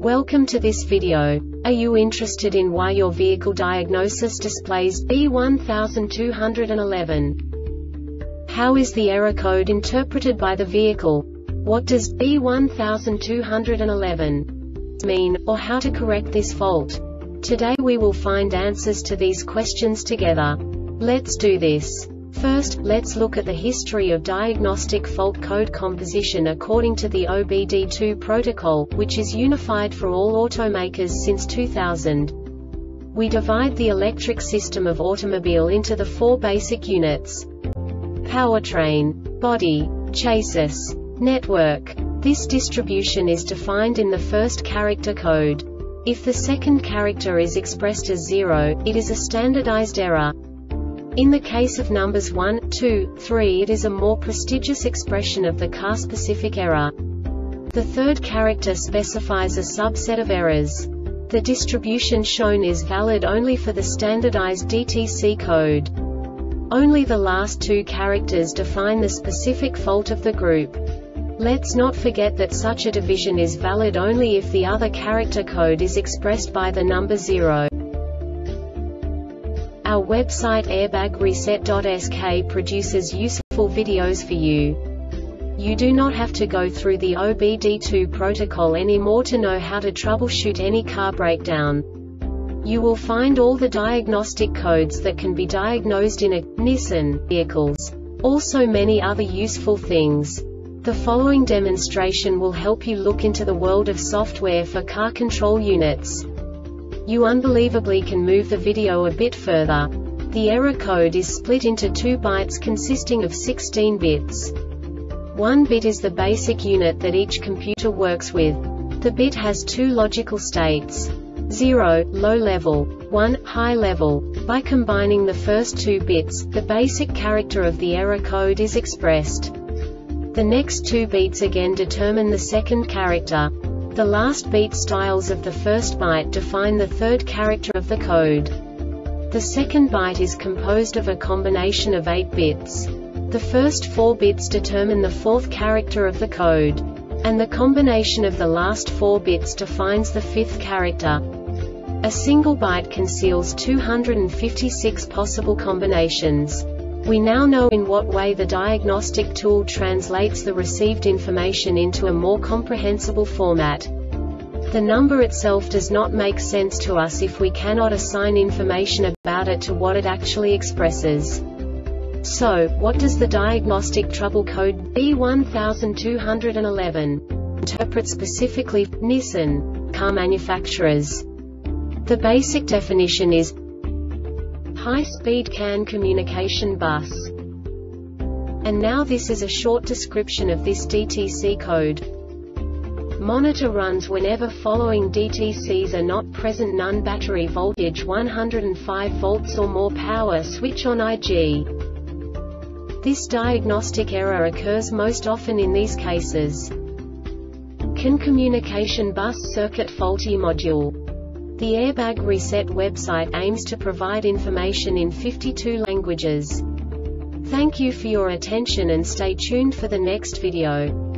Welcome to this video. Are you interested in why your vehicle diagnosis displays B1211? How is the error code interpreted by the vehicle? What does B1211 mean, or how to correct this fault? Today we will find answers to these questions together. Let's do this. First, let's look at the history of diagnostic fault code composition according to the OBD2 protocol, which is unified for all automakers since 2000. We divide the electric system of automobile into the four basic units: powertrain, body, chassis, network. This distribution is defined in the first character code. If the second character is expressed as 0, it is a standardized error. In the case of numbers 1, 2, 3, it is a more prestigious expression of the car-specific error. The third character specifies a subset of errors. The distribution shown is valid only for the standardized DTC code. Only the last two characters define the specific fault of the group. Let's not forget that such a division is valid only if the other character code is expressed by the number 0. Our website airbagreset.sk produces useful videos for you. You do not have to go through the OBD2 protocol anymore to know how to troubleshoot any car breakdown. You will find all the diagnostic codes that can be diagnosed in a Nissan vehicles. Also many other useful things. The following demonstration will help you look into the world of software for car control units. You unbelievably can move the video a bit further. The error code is split into 2 bytes consisting of 16 bits. 1 bit is the basic unit that each computer works with. The bit has 2 logical states: 0, low level, 1, high level. By combining the first 2 bits, the basic character of the error code is expressed. The next 2 beats again determine the second character. The last beat styles of the first byte define the third character of the code. The second byte is composed of a combination of 8 bits. The first 4 bits determine the fourth character of the code. And the combination of the last 4 bits defines the fifth character. A single byte conceals 256 possible combinations. We now know in what way the diagnostic tool translates the received information into a more comprehensible format. The number itself does not make sense to us if we cannot assign information about it to what it actually expresses. So, what does the diagnostic trouble code B1211 interpret specifically for Nissan car manufacturers? The basic definition is high-speed CAN communication bus. And now this is a short description of this DTC code. Monitor runs whenever following DTCs are not present: none, battery voltage 105 volts or more, power switch on IG. This diagnostic error occurs most often in these cases: CAN communication bus circuit faulty module. The Airbag Reset website aims to provide information in 52 languages. Thank you for your attention and stay tuned for the next video.